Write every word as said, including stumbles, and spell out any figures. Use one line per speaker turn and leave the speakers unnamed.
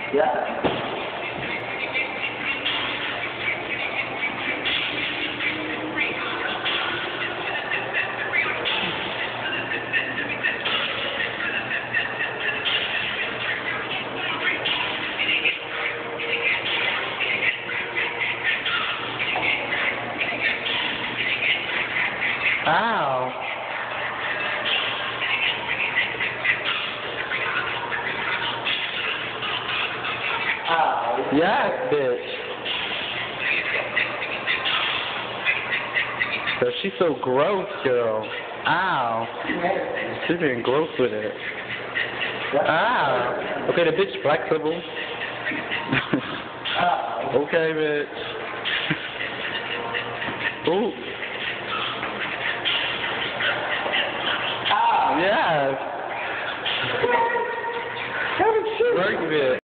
Yeah.
Ow.
Ow.
Yes, bitch. So she's so gross, girl. Ow. She's being gross with it. Ow. Okay, the bitch flexible.
Ow.
Okay, bitch. Ooh.
Ow.
Yes. Work, bitch.